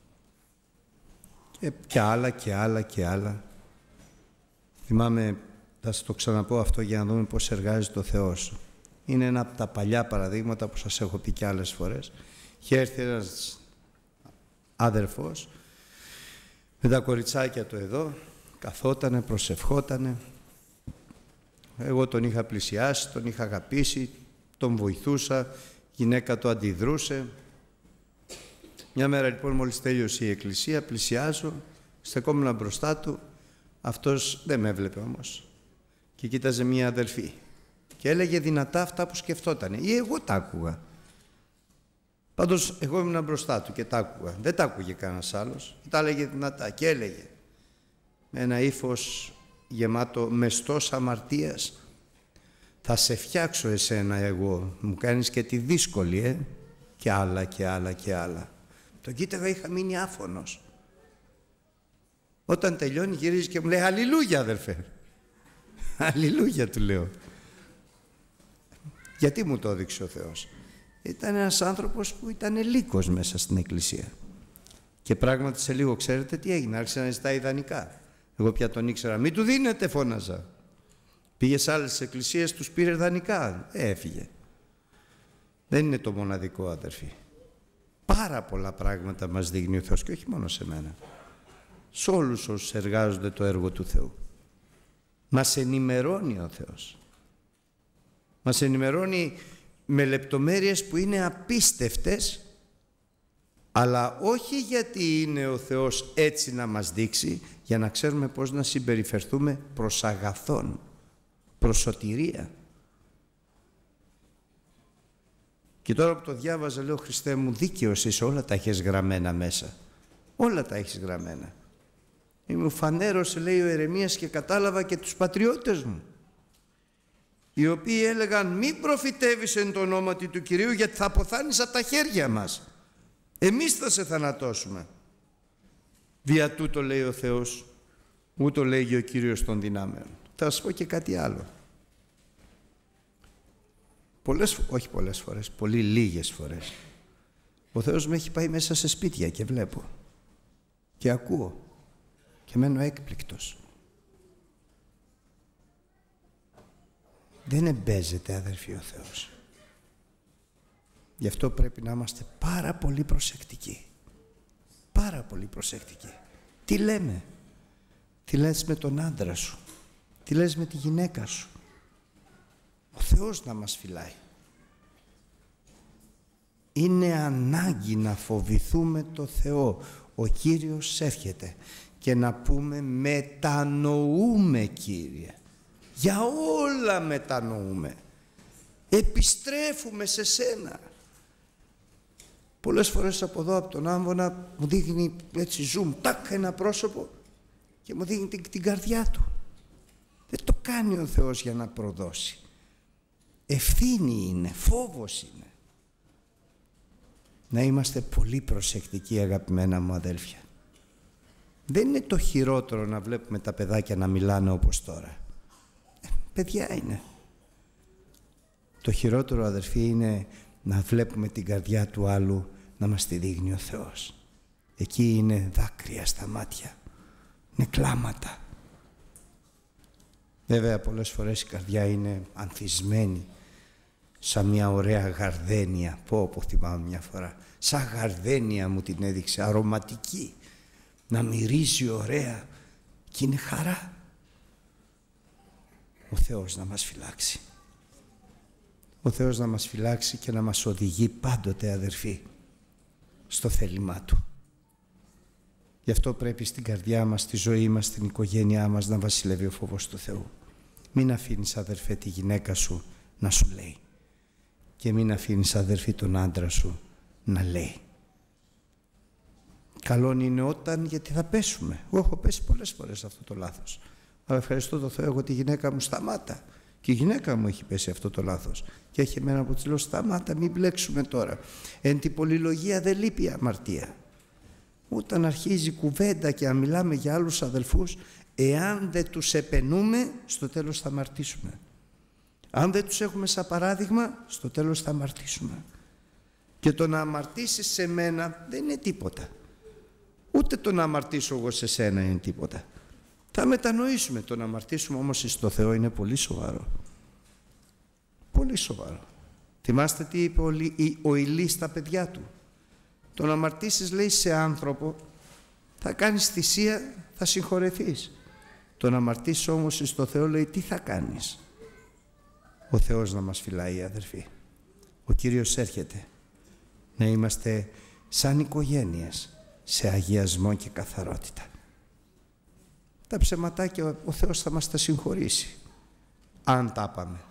και άλλα και άλλα και άλλα. Θυμάμαι, θα σας το ξαναπώ αυτό για να δούμε πώς εργάζεται ο Θεός. Είναι ένα από τα παλιά παραδείγματα που σας έχω πει και άλλες φορές. Είχε έρθει ένας άδερφος με τα κοριτσάκια του εδώ, καθότανε, προσευχότανε. Εγώ τον είχα πλησιάσει, τον είχα αγαπήσει, τον βοηθούσα, η γυναίκα του αντιδρούσε. Μια μέρα λοιπόν, μόλις τέλειωσε η εκκλησία, πλησιάζω, στεκόμουν μπροστά του, αυτός δεν με έβλεπε όμως και κοίταζε μια αδελφή και έλεγε δυνατά αυτά που σκεφτότανε, ή εγώ τα άκουγα. Πάντως εγώ ήμουν μπροστά του και τα άκουγα, δεν τα άκουγε κανένας άλλος, τα έλεγε δυνατά και έλεγε με ένα ύφος γεμάτο μεστός αμαρτίας, θα σε φτιάξω εσένα εγώ, μου κάνεις και τη δύσκολη, και άλλα και άλλα και άλλα. Τον κοίταγα, είχα μείνει άφωνος. Όταν τελειώνει γυρίζει και μου λέει «Αλληλούια, αδερφέ». «Αλληλούια», του λέω. Γιατί μου το έδειξε ο Θεός? Ήταν ένας άνθρωπος που ήταν λύκος μέσα στην εκκλησία. Και πράγματι σε λίγο, ξέρετε τι έγινε, άρχισε να ζητάει ιδανικά. Εγώ πια τον ήξερα, «Μην του δίνετε», φώναζα. Πήγε σε άλλες εκκλησίες, τους πήρε δανεικά, έφυγε. Δεν είναι το μοναδικό, αδερφοί. Πάρα πολλά πράγματα μας δείχνει ο Θεός και όχι μόνο σε μένα. σε όλους όσους εργάζονται το έργο του Θεού. Μας ενημερώνει ο Θεός. Μας ενημερώνει με λεπτομέρειες που είναι απίστευτες, αλλά όχι γιατί είναι ο Θεός έτσι να μας δείξει, για να ξέρουμε πώς να συμπεριφερθούμε προς αγαθόν, προς σωτηρία. Και τώρα που το διάβαζα λέω, Χριστέ μου, δίκαιος είσαι, όλα τα έχεις γραμμένα μέσα. Όλα τα έχεις γραμμένα. Μου φανέρωσε, λέει ο Ερεμίας, και κατάλαβα και τους πατριώτες μου, οι οποίοι έλεγαν μη προφητεύεις εν το ονόματι του Κυρίου, γιατί θα αποθάνεις από τα χέρια μας. Εμείς θα σε θανατώσουμε. Δια τούτο, λέει ο Θεός, ούτω λέγει ο Κύριος των δυνάμεων. Θα σας πω και κάτι άλλο. Όχι πολλές φορές, πολύ λίγες φορές, ο Θεός με έχει πάει μέσα σε σπίτια και βλέπω και ακούω και μένω έκπληκτος. Δεν εμπέζεται, αδερφοί, ο Θεός. Γι' αυτό πρέπει να είμαστε πάρα πολύ προσεκτικοί. Πάρα πολύ προσεκτικοί. Τι λέμε? Τι λες με τον άντρα σου? Τι λες με τη γυναίκα σου? Ο Θεός να μας φυλάει. Είναι ανάγκη να φοβηθούμε το Θεό. Ο Κύριος έρχεται και να πούμε μετανοούμε, Κύριε. Για όλα μετανοούμε. Επιστρέφουμε σε Σένα. Πολλές φορές από εδώ, από τον Άμβονα, μου δείχνει έτσι zoom, τάκ, ένα πρόσωπο και μου δείχνει την καρδιά του. Δεν το κάνει ο Θεός για να προδώσει. Ευθύνη είναι, φόβος είναι. Να είμαστε πολύ προσεκτικοί, αγαπημένα μου αδέλφια. Δεν είναι το χειρότερο να βλέπουμε τα παιδάκια να μιλάνε όπως τώρα. Παιδιά είναι. Το χειρότερο, αδερφοί, είναι να βλέπουμε την καρδιά του άλλου να μας τη δείχνει ο Θεός. Εκεί είναι δάκρυα στα μάτια, είναι κλάματα. Βέβαια πολλές φορές η καρδιά είναι ανθισμένη σαν μια ωραία γαρδένια. Πω θυμάμαι μια φορά, σαν γαρδένια μου την έδειξε, αρωματική, να μυρίζει ωραία και είναι χαρά. Ο Θεός να μας φυλάξει. Ο Θεός να μας φυλάξει και να μας οδηγεί πάντοτε, αδερφοί, στο θέλημά Του. Γι' αυτό πρέπει στην καρδιά μας, στη ζωή μας, στην οικογένειά μας να βασιλεύει ο φόβος του Θεού. Μην αφήνεις, αδερφέ, τη γυναίκα σου να σου λέει, και μην αφήνεις, αδερφή, τον άντρα σου να λέει. Καλόν είναι όταν, γιατί θα πέσουμε. Εγώ έχω πέσει πολλές φορές αυτό το λάθος. Αλλά ευχαριστώ τον Θεό, εγώ τη γυναίκα μου σταμάτα. Και η γυναίκα μου έχει πέσει αυτό το λάθος. Και έχει εμένα που της λέω σταμάτα, μην μπλέξουμε τώρα. Εν την πολυλογία δεν λείπει αμαρτία. Όταν αρχίζει κουβέντα και αν μιλάμε για άλλους αδελφούς, εάν δεν τους επενούμε, στο τέλος θα αμαρτήσουμε. Αν δεν τους έχουμε σαν παράδειγμα, στο τέλος θα αμαρτήσουμε. Και το να αμαρτήσεις σε μένα δεν είναι τίποτα. Ούτε το να αμαρτήσω εγώ σε σένα είναι τίποτα. Θα μετανοήσουμε. Το να αμαρτήσουμε όμως στο Θεό είναι πολύ σοβαρό. Πολύ σοβαρό. Θυμάστε τι είπε ο Ηλής στα παιδιά του? Το να αμαρτήσεις, λέει, σε άνθρωπο, θα κάνεις θυσία, θα συγχωρεθείς. Το να αμαρτήσεις όμως στο Θεό, λέει, τι θα κάνεις? Ο Θεός να μας φυλάει, αδερφοί. Ο Κύριος έρχεται να είμαστε σαν οικογένειες σε αγιασμό και καθαρότητα. Τα ψεματάκια ο Θεός θα μας τα συγχωρήσει, αν τα πάμε.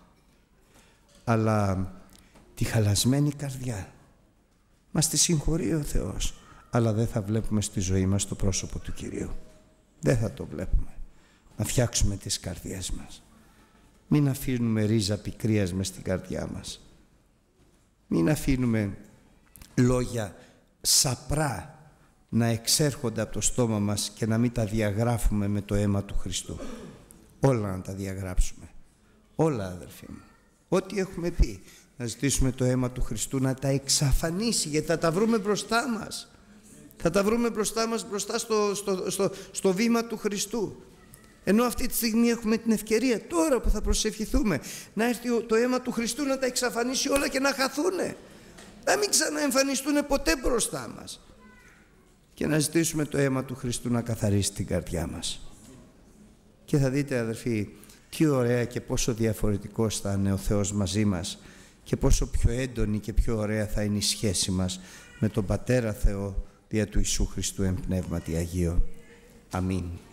Αλλά τη χαλασμένη καρδιά μας τη συγχωρεί ο Θεός, αλλά δεν θα βλέπουμε στη ζωή μας το πρόσωπο του Κυρίου. Δεν θα το βλέπουμε. Να φτιάξουμε τις καρδιές μας. Μην αφήνουμε ρίζα πικρίας μες στην καρδιά μας. Μην αφήνουμε λόγια σαπρά να εξέρχονται από το στόμα μας και να μην τα διαγράφουμε με το αίμα του Χριστού. Όλα να τα διαγράψουμε. Όλα, αδερφοί μου. Ό,τι έχουμε πει, να ζητήσουμε το αίμα του Χριστού να τα εξαφανίσει, γιατί θα τα βρούμε μπροστά μας. Θα τα βρούμε μπροστά μας, μπροστά στο βήμα του Χριστού. Ενώ αυτή τη στιγμή έχουμε την ευκαιρία, τώρα που θα προσευχηθούμε, να έρθει το αίμα του Χριστού να τα εξαφανίσει όλα και να χαθούνε. Να μην ξαναεμφανιστούν ποτέ μπροστά μας. και να ζητήσουμε το αίμα του Χριστού να καθαρίσει την καρδιά μας. Και θα δείτε, αδερφοί, τι ωραία και πόσο διαφορετικός θα είναι ο Θεός μαζί μας και πόσο πιο έντονη και πιο ωραία θα είναι η σχέση μας με τον Πατέρα Θεό δια του Ιησού Χριστού εν Πνεύματι Αγίο. Αμήν.